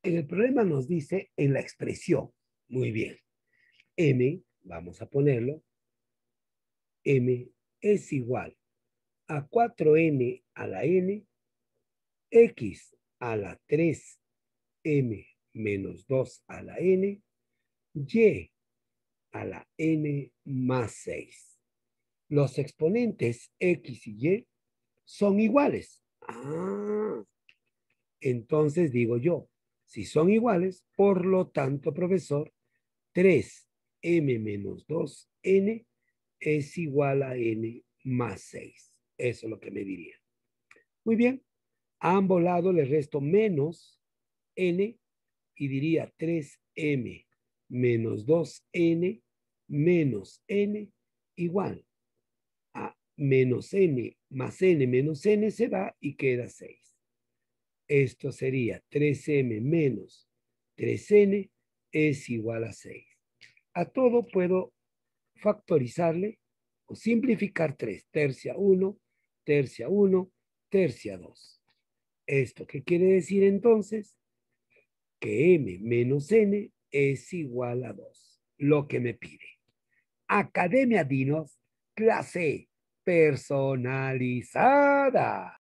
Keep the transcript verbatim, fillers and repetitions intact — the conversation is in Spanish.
En el problema nos dice en la expresión. Muy bien. M, vamos a ponerlo, M es igual a cuatro m a la n, x a la tres m menos dos a la n, y a la n más seis. Los exponentes x y y son iguales. Ah, entonces digo yo, si son iguales, por lo tanto, profesor, tres m menos dos n es igual a n más seis. Eso es lo que me diría. Muy bien. A ambos lados le resto menos n y diría tres m menos dos n menos n igual a menos n más n menos n se va y queda seis. Esto sería tres m menos tres n es igual a seis. A todo puedo factorizarle o simplificar tres. Tercia uno, tercia uno, tercia dos. ¿Esto qué quiere decir entonces? Que m menos n es igual a dos. Lo que me pide. Academia Dinos, clase personalizada.